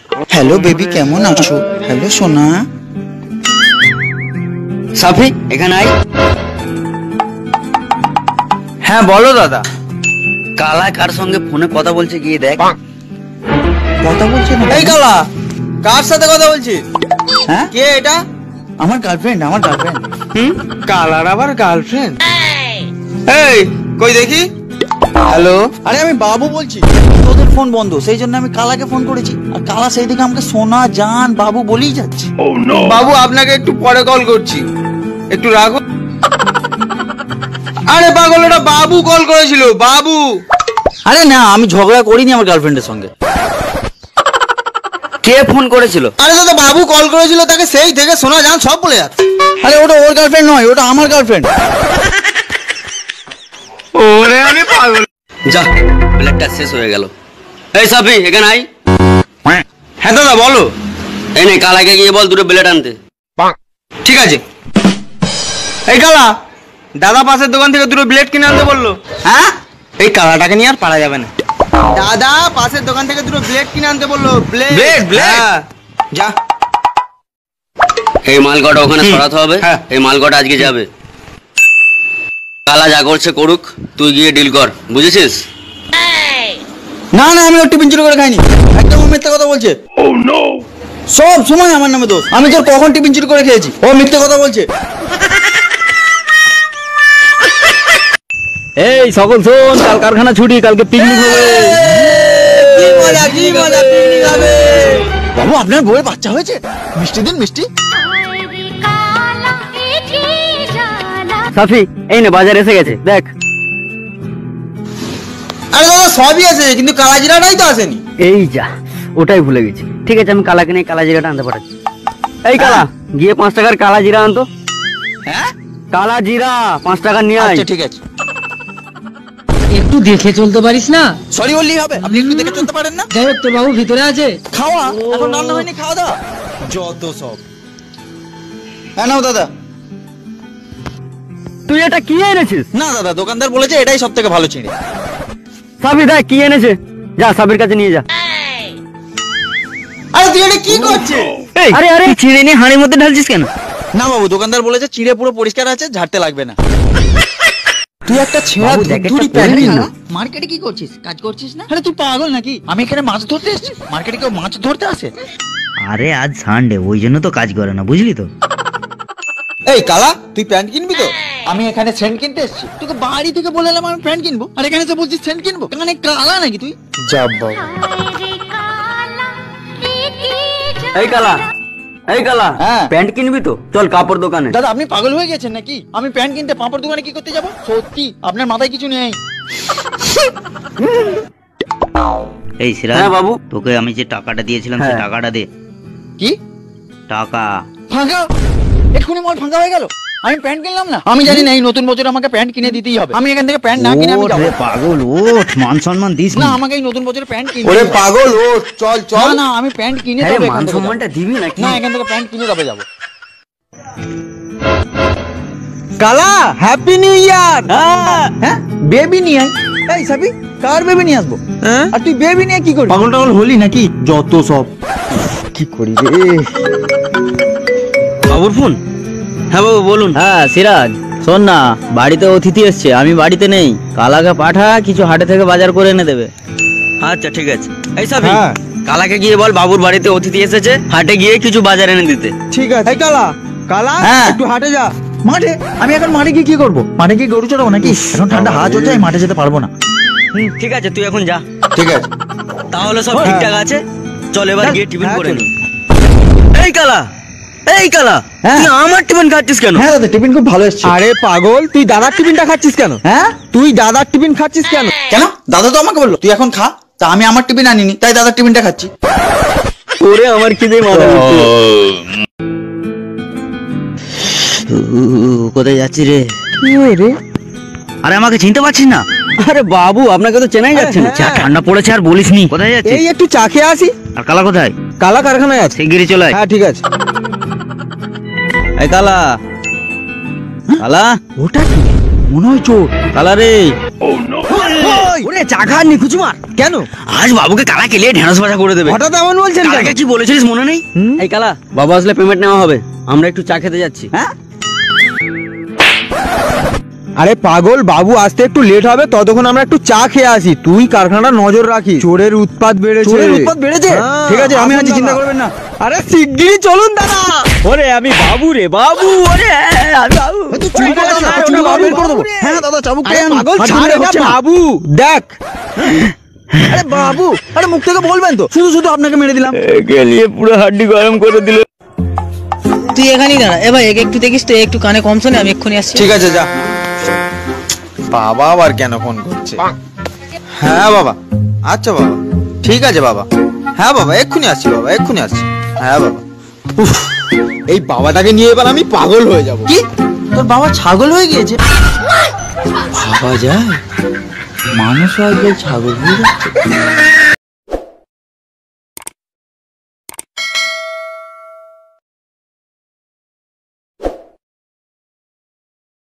Hello baby, কেমন আছো? Hello সোনা। সাফি এখানে আয়। হ্যাঁ বলো দাদা। কালা কার সঙ্গে ফোনে কথা বলছে গিয়ে দেখ। কথা বলছি না। এই কালা, কার সাথে কথা বলছিস? হ্যাঁ, কে এটা? আমার গার্লফ্রেন্ড। কালার আবার গার্লফ্রেন্ড? এই কই দেখি। হ্যালো, আরে আমি বাবু বলছি। তোদের ফোন বন্ধ, সেই জন্য আমি কালাকে ফোন করেছি, আর কালা সেই দিকে আমাকে সোনা জান বাবু বলেই যাচ্ছে। বাবু আপনাকে একটু পরে কল করছি, একটু রাখো। আরে পাগল, ওটা বাবু কল করেছিল, বাবু। আরে না, আমি ঝগড়া করিনি আমার গার্লফ্রেন্ডের সঙ্গে। কে ফোন করেছিল? আরে দাদা, বাবু কল করেছিল, তাকে সেই থেকে সোনা জান সব বলে যাচ্ছে। আরে ওটা ওর গার্লফ্রেন্ড নয়, ওটা আমার গার্লফ্রেন্ড। ওরে আমি পাগল। যা, প্লেটটা শেষ হয়ে গেল। এই সাফি এখানে আয়। হ্যাঁ দাদা বলো। এই নে, কালাকে গিয়ে বল দুটো ব্লেড আনতে। ঠিক আছে। এই কালা, দাদা পাশের দোকান থেকে দুটো ব্লেড কিনে আনতে বললো। হ্যাঁ, এই কালাটাকে নিয়ে আর পারা যাবে না। দাদা পাশের দোকান থেকে দুটো ব্লেড কিনে আনতে বললো। ব্লেড। যা। এই মালকটা ওখানে সরাতে হবে। হ্যাঁ। এই মালকটা আজকে যাবে। কালা যা করছে করুক, তুই গিয়ে ডিল কর, বুঝেছিস? না না, আমি ওর টিফিন চুরি করে খাইনি। একদম ও মিথ্যে কথা বলছে। সব সময় আমার নামে দোষ। আমি তোর কখন টিফিন চুরি করে খেয়েছি? ও মিথ্যে কথা বলছে। এই সকল শোন, কাল কারখানা ছুটি, কালকে পিকনিক হবে। কি মজা, পিকনিক হবে। বাবু, আপনার বউয়ের বাচ্চা হয়েছে? মিষ্টি দিন, মিষ্টি। সাফি এই নে, বাজার এসে গেছে দেখ। আরে দাদা সবই আছে, কিন্তু কালাজিরাটাই তো আসেনি। এই যা, ওটাই ভুলে গেছি। ঠিক আছে, আমি কালাকে নিয়ে কালা জিরাটা আনতে পাঠাচ্ছি। এই কালা, গিয়ে 5 টাকার কালা জিরা আনতো। হ্যাঁ, কালা জিরা 5 টাকা নিয়ে আয়। আচ্ছা ঠিক আছে। একটু দেখে চলতে পারিস না? সরি বললেই হবে? আপনি একটু দেখে চলতে পারেন না? যাই হোক, তোর বাবু ভিতরে আছে। খাওয়া এখন রান্না হয়নি, খাওয়া দাওয়া যত সব। হ্যাঁ নাও দাদা। তুই এটা কি এনেছিস? না দাদা, দোকানদার বলেছে এটাই সব থেকে ভালো চিড়ে। সাফি দেখ কি এনেছে, যা সাফির কাছে নিয়ে যা। আরে তুই এটা কি করছিস? আরে আরে, চিড়ে নিয়ে হাঁড়ির মধ্যে ঢালছিস কেন? না বাবু, দোকানদার বলেছে চিড়ে পুরো পরিষ্কার আছে, ঝাড়তে লাগবে না। তুই একটা ছেঁড়া বাবু, জ্যাকেটটা ধুরি পরে প্যান্ট নে কিনা। না। মার্কেটে কি করছিস? কাজ করছিস না? আরে তুই পাগল নাকি? আমি এখানে মাছ ধরতে এসেছি। মার্কেটে কেউ মাছ ধরতে আসে? আরে আজ সানডে, ওই জন্য তো কাজ করে না, বুঝলি তো? এই কালা, তুই প্যান্ট কিনবি তো? আমি এখানে সেন্ট কিনতে এসেছি। তোকে বাড়ি থেকে বলে এলাম আমি প্যান্ট কিনবো, আর এখানে এসে বলছিস সেন্ট কিনবো? কানে কালা নাকি তুই? যা বাবা। এই কালা, এই কালা, হ্যাঁ। প্যান্ট কিনবি তো? চল কাপড় দোকানে। দাদা আপনি পাগল হয়ে গেছেন নাকি? আমি প্যান্ট কিনতে পাঁপড় দোকানে কি করতে যাবো? সত্যি আপনার মাথায় কিছু নেই। এই সিরাজ, হ্যাঁ বাবু। তোকে আমি যে টাকাটা দিয়েছিলাম সেই হ্যাঁ। টাকাটা দে। কি টাকা ফাঁকা? এক্ষুনি মাল ফাঁকা হয়ে গেল। আমি প্যান্ট কিনলাম না? আমি জানি না এই নতুন বছর আমাকে প্যান্ট কিনে দিতেই হবে। আমি এখান থেকে প্যান্ট না কিনে আমি ওঠ যাবো রে পাগল, ওঠ, মান সম্মান দিস না। না। আমাকে এই নতুন বছরে প্যান্ট কিনে ওরে দিতে হবে। পাগল, ও চল না চল। না, আমি প্যান্ট কিনে আরে তবে মান এখান থেকে সম্মানটা যাবো। দিবি নাকি? না, এখান থেকে প্যান্ট কিনে তবে যাবো। কালা, হ্যাপি নিউ ইয়ার। হ্যাঁ, বেবি নিয়ে আয়। এই সাবি, কার বেবি নিয়ে আসবো? হ্যাঁ, আর তুই বেবি নিয়ে কি করবি? পাগল টাগল হলি নাকি? যত সব। কি করি রে? বাবুর ফোন? হ্যাঁ বাবু বলুন। হ্যাঁ সিরাজ, শোন না, বাড়িতে অতিথি এসছে, আমি বাড়িতে নেই। কালাকে পাঠা, কিছু হাটে থেকে বাজার করে এনে দেবে। আচ্ছা ঠিক আছে। এই সাফি, হ্যাঁ। কালাকে গিয়ে বল বাবুর বাড়িতে অতিথি এসেছে, হাটে গিয়ে কিছু বাজার এনে দিতে। ঠিক আছে। এই কালা, কালা হ্যাঁ। একটু হাটে যা। মাঠে? আমি এখন মাঠে গিয়ে কি করবো? মাঠে গিয়ে গরু চড়াবো নাকি? এখন ঠান্ডা হাওয়া চলছে, আমি মাঠে যেতে পারবো না। ঠিক আছে, তুই এখন যা। ঠিক আছে। তাহলে সব হ্যাঁ। ঠিকঠাক আছে, চল এবার গিয়ে টিফিন হ্যাঁ, করে চল। নি। এই কালা, এই কালা, হ্যাঁ। তুই আমার টিফিন খাচ্ছিস কেন? হ্যাঁ দাদা, টিফিন খুব ভালো এসছে। আরে পাগল, তুই দাদার টিফিনটা খাচ্ছিস কেন? হ্যাঁ, তুই দাদার টিফিন খাচ্ছিস কেন? কেন? দাদা তো আমাকে বললো তুই এখন খা, তা আমি আমার টিফিন আনিনি, তাই দাদার টিফিনটা খাচ্ছি। ওরে আমার খিদে মাথা ঘুরছে। কোথায় যাচ্ছি রে? রে? আরে আমাকে চিনতে পারছিস না? আরে বাবু, আপনাকে তো চেনাই যাচ্ছে না। যা ঠান্ডা পড়েছে আর বলিসনি। কোথায় যাচ্ছিস? এই একটু চা খেয়ে আসি। আর কালা কোথায়? কালা কারখানায় আছে। শিগগিরই চলে আয়। হ্যাঁ ঠিক আছে। এই কালা, কালা, ওটা কি? মনে হয় চোর। কালা রে। ওরে চা খাননি কুচুমার কেন? আজ বাবুকে কালা কেলিয়ে ঢেঁড়স ভাজা করে দেবে। হঠাৎ এমন বলছেন কেন? কালকে কি বলেছিলিস মনে নেই? এই কালা, বাবা আসলে পেমেন্ট নেওয়া হবে, আমরা একটু চা খেতে যাচ্ছি। হ্যাঁ আরে পাগল, বাবু আসতে একটু লেট হবে, ততক্ষণ আমরা একটু চা খেয়ে আসি। তুই কারখানাটা নজর রাখি, চোরের উৎপাত বেড়েছে। চোরের উৎপাত বেড়েছে? হ্যাঁ, ঠিক আছে, আমি আসুন আছি, চিন্তা দাদা। করবেন না। আরে শিগগিরই চলুন দাদা। ওরে আমি বাবু রে, বাবু, ওরে আমি বাবু। চুরি করে দাও না, চুরি করে বের করে দেবো। হ্যাঁ দাদা, চাবুক আরে পাগল, ছাড় এটা বাবু, দেখ। আরে বাবু, আরে মুখ থেকে বলবেন তো, শুধু শুধু আপনাকে মেরে দিলাম। গেলিয়ে পুরো হাড্ডি গরম করে দিল। তুই এখানেই দাঁড়া। এ ভাই, একে একটু দেখিস তো, একটু কানে কম শোনে, আমি এক্ষুনি আসছি। ঠিক আছে, যা। বাবা আবার কেন ফোন করছে? হ্যাঁ বাবা, আচ্ছা বাবা, ঠিক আছে বাবা। হ্যাঁ বাবা, এক্ষুনি আসছি বাবা, এক্ষুনি আসছি। হ্যাঁ বাবা। উফ, এই বাবাটাকে নিয়ে এবার আমি পাগল হয়ে যাব। কি, তোর বাবা ছাগল হয়ে গিয়েছে? ভাবা যায়, মানুষ আজকাল ছাগল হয়ে যাচ্ছে।